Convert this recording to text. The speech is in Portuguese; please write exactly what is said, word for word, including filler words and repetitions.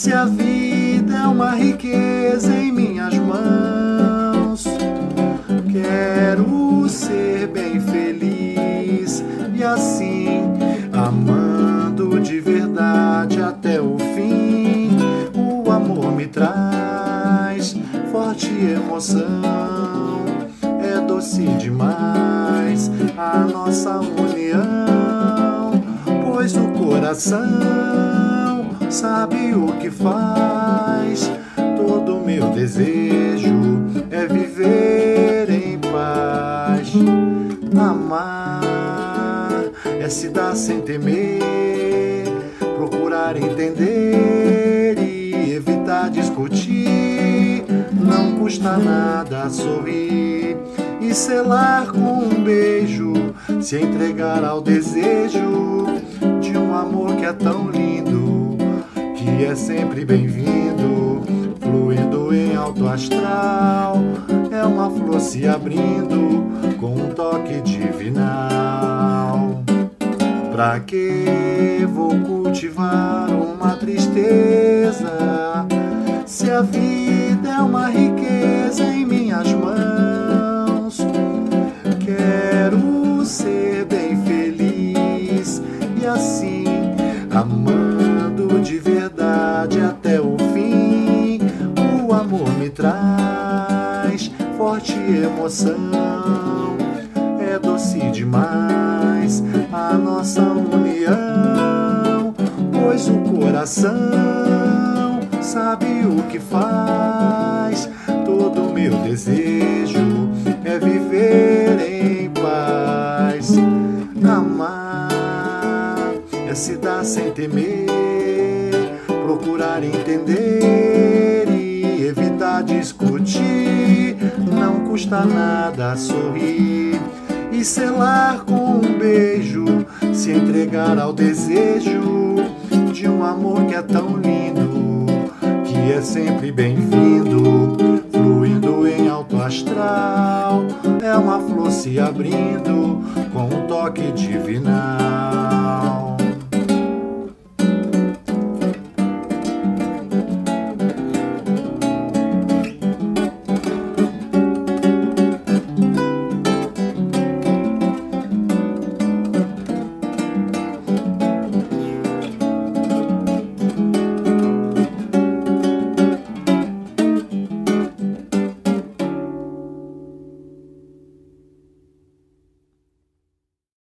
Se a vida é uma riqueza em minhas mãos, quero ser bem feliz e assim, amando de verdade até o fim. O amor me traz forte emoção, é doce demais a nossa união, pois o coração sabe o que faz. Todo meu desejo é viver em paz. Amar é se dar sem temer, procurar entender e evitar discutir. Não custa nada sorrir e selar com um beijo, se entregar ao desejo de um amor que é tão lindo, que é sempre bem-vindo, fluindo em alto astral. É uma flor se abrindo com um toque divinal. Pra que vou cultivar uma tristeza, se a vida é uma riqueza em minhas mãos? Quero ser bem feliz e assim, amando de verdade até o fim. O amor me traz forte emoção, é doce demais a nossa união, pois o coração sabe o que faz. Todo meu desejo é viver em paz. Amar é se dar sem temer, procurar entender e evitar discutir. Não custa nada sorrir e selar com um beijo, se entregar ao desejo de um amor que é tão lindo, que é sempre bem-vindo, fluindo em alto astral. É uma flor se abrindo com um toque divinal.